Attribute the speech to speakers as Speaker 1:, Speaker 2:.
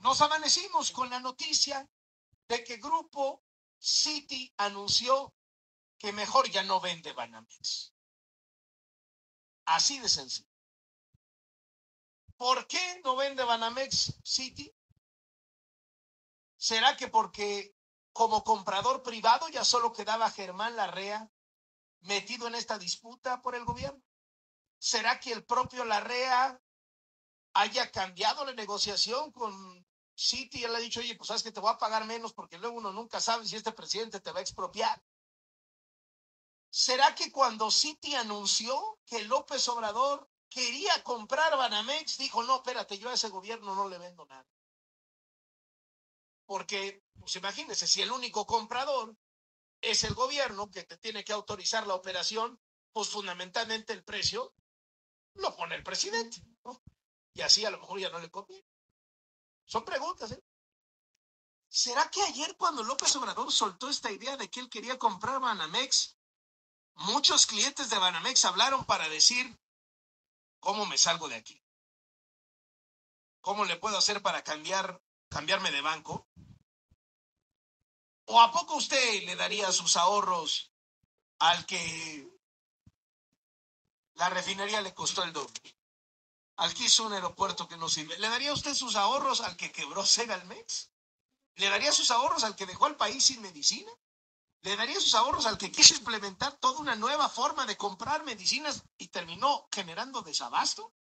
Speaker 1: nos amanecimos con la noticia de que Grupo City anunció que mejor ya no vende Banamex. Así de sencillo. ¿Por qué no vende Banamex City? ¿Será que porque como comprador privado ya solo quedaba Germán Larrea metido en esta disputa por el gobierno? ¿Será que el propio Larrea haya cambiado la negociación con Citi y él ha dicho, oye, pues sabes que te voy a pagar menos porque luego uno nunca sabe si este presidente te va a expropiar? ¿Será que cuando Citi anunció que López Obrador quería comprar Banamex, dijo, no, espérate, yo a ese gobierno no le vendo nada? Porque, pues imagínense, si el único comprador es el gobierno que te tiene que autorizar la operación, pues fundamentalmente el precio lo pone el presidente, ¿no? Y así a lo mejor ya no le conviene. Son preguntas, ¿eh? ¿Será que ayer cuando López Obrador soltó esta idea de que él quería comprar Banamex, muchos clientes de Banamex hablaron para decir, ¿cómo me salgo de aquí? ¿Cómo le puedo hacer para cambiarme de banco? ¿O a poco usted le daría sus ahorros al que la refinería le costó el doble? Al que hizo un aeropuerto que no sirve. ¿Le daría usted sus ahorros al que quebró Segalmex? ¿Le daría sus ahorros al que dejó al país sin medicina? ¿Le daría sus ahorros al que quiso implementar toda una nueva forma de comprar medicinas y terminó generando desabasto?